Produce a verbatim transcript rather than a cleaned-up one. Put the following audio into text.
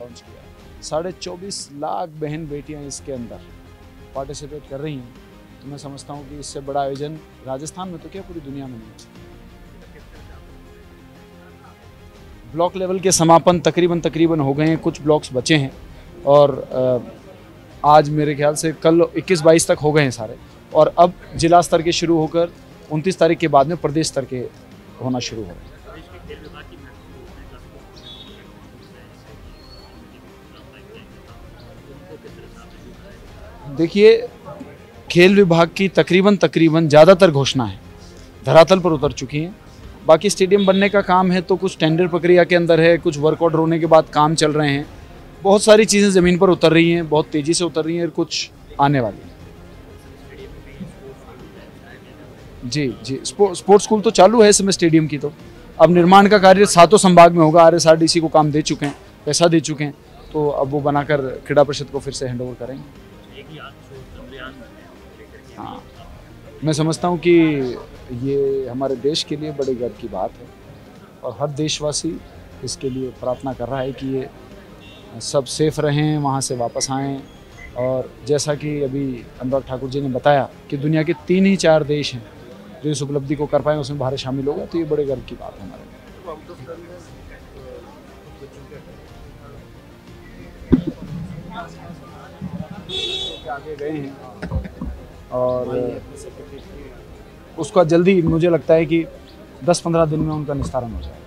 Launch किया है। साढ़े चौबीस लाख बहन बेटियां इसके अंदर पार्टिसिपेट कर रही हैं। तो मैं समझता हूँ कि इससे बड़ा आयोजन राजस्थान में तो क्या पूरी दुनिया में नहीं है। ब्लॉक लेवल के समापन तकरीबन तकरीबन हो गए हैं, कुछ ब्लॉक्स बचे हैं और आज मेरे ख्याल से कल इक्कीस बाईस तक हो गए हैं सारे, और अब जिला स्तर के शुरू होकर उनतीस तारीख के बाद में प्रदेश स्तर के होना शुरू हो रहे हैं। देखिए, खेल विभाग की तकरीबन तकरीबन ज़्यादातर घोषणाएं धरातल पर उतर चुकी हैं। बाकी स्टेडियम बनने का काम है तो कुछ टेंडर प्रक्रिया के अंदर है, कुछ वर्क ऑर्डर होने के बाद काम चल रहे हैं। बहुत सारी चीज़ें ज़मीन पर उतर रही हैं, बहुत तेज़ी से उतर रही हैं और कुछ आने वाली हैं। जी जी स्पो, स्पोर्ट्स स्कूल तो चालू है इस समय स्टेडियम की। तो अब निर्माण का कार्य सातों संभाग में होगा। R S R D C को काम दे चुके हैं, पैसा दे चुके हैं, तो अब वो बनाकर क्रीड़ा परिषद को फिर से हैंड ओवर करेंगे। हाँ, मैं समझता हूँ कि ये हमारे देश के लिए बड़े गर्व की बात है और हर देशवासी इसके लिए प्रार्थना कर रहा है कि ये सब सेफ रहें, वहाँ से वापस आएँ। और जैसा कि अभी अनुराग ठाकुर जी ने बताया कि दुनिया के तीन ही चार देश हैं जो इस उपलब्धि को कर पाए, उसमें भारत शामिल होगा, तो ये बड़े गर्व की बात है हमारे लिए। आगे गए हैं और उसका जल्दी मुझे लगता है कि दस पंद्रह दिन में उनका निस्तारण हो जाएगा।